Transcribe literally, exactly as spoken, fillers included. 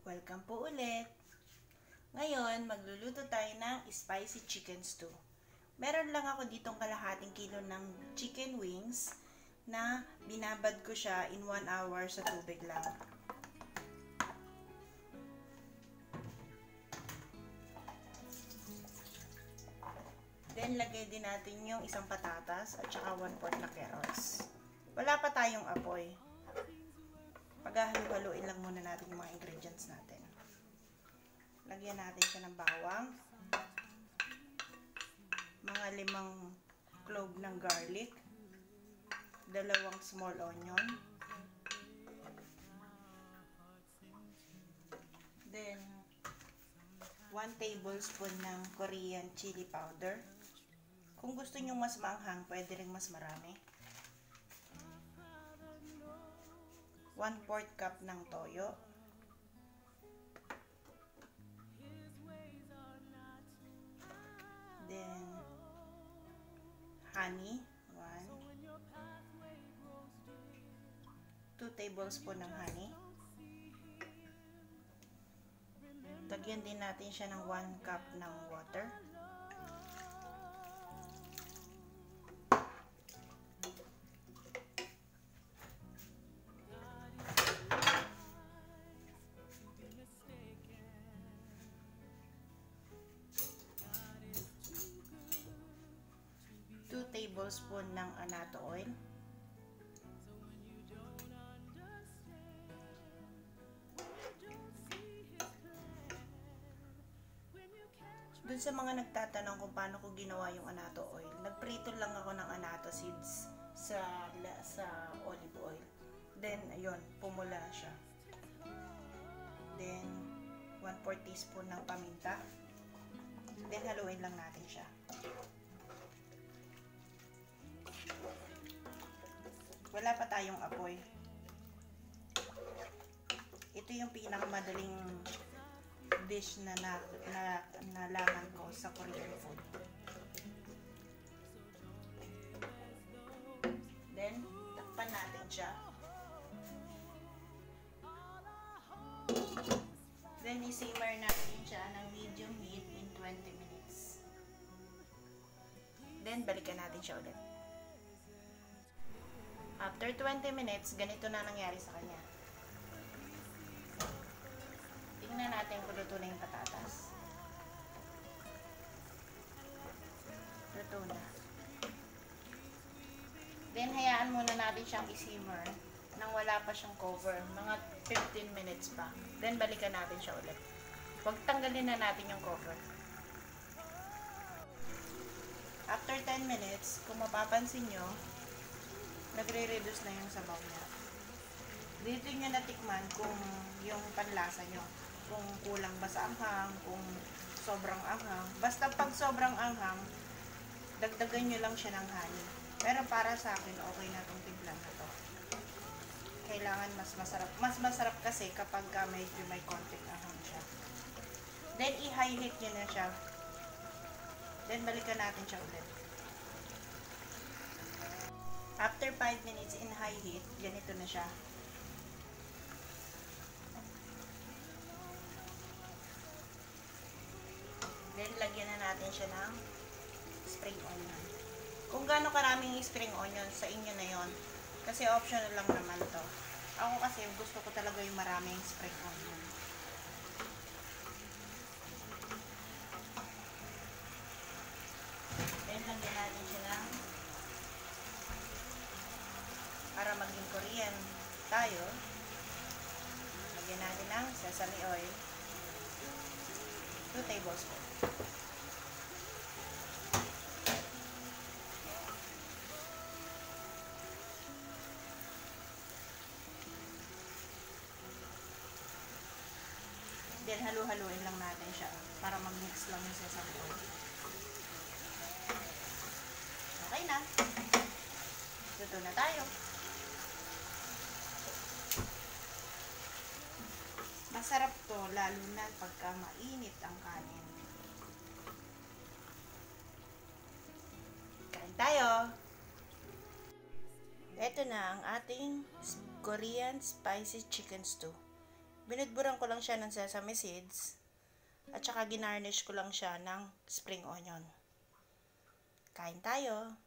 Welcome po ulit! Ngayon, magluluto tayo ng spicy chicken stew. Meron lang ako ditong kalahating kilo ng chicken wings na binabad ko siya in one hour sa tubig lang. Then, lagay din natin yung isang patatas at saka one fourth na carrots. Wala pa tayong apoy. Paghahalu-haluin lang muna natin yung mga ingredients natin. Lagyan natin siya ng bawang, mga limang clove ng garlic, dalawang small onion, then one tablespoon ng Korean chili powder. Kung gusto nyo mas maanghang, pwede rin mas marami. one fourth cup ng toyo. Then, honey. one. two tablespoon ng honey. Lagyan din natin siya ng one cup ng water. two tablespoon ng annatto oil. Dun sa mga nagtatanong kung paano ko ginawa yung annatto oil, nagprito lang ako ng annatto seeds sa sa olive oil. Then ayun, pumula siya. Then one fourth teaspoon ng paminta. Then haluin lang natin siya. Wala pa tayong apoy. Ito yung pinakamadaling dish na na, na nalaman ko sa Korean food. Then, takpan natin siya. Then, i-simmer natin siya ng medium heat in twenty minutes. Then, balikan natin siya ulit. After twenty minutes, ganito na nangyari sa kanya. Tingnan natin kung luto na yung patatas. Luto na. Then, hayaan muna natin siyang i-simmer nang wala pa siyang cover. Mga fifteen minutes pa. Then, balikan natin siya ulit. Huwag tanggalin na natin yung cover. After ten minutes, kung mapapansin nyo, nagre-reduce na yung sabaw niya. Dito nyo natikman kung yung panlasa nyo. Kung kulang ba sa anghang, kung sobrang anghang. Basta pag sobrang anghang, dagdagan nyo lang siya ng honey. Pero para sa akin, okay na itong timplan na to. Kailangan mas masarap. Mas masarap kasi kapag medyo may konting anghang siya. Then, i-high heat nyo na siya. Then, balikan natin siya ulit. After five minutes in high heat, ganito na siya. Then, lagyan na natin siya ng spring onion. Kung gaano karaming spring onion, sa inyo na yon. Kasi optional lang naman to. Ako kasi, gusto ko talaga yung maraming spring onion. Then, lagyan natin siya ng para maging Korean tayo, lagyan natin ng sesame oil, two tablespoons. Then, halu-haluin lang natin siya para mag-mix lang yung sesame oil. Okay na. Luto na tayo. Masarap to, lalo na pagka mainit ang kanin. Kain tayo! Ito na ang ating Korean spicy chicken stew. Binudburan ko lang siya ng sesame seeds. At saka ginarnish ko lang siya ng spring onion. Kain tayo!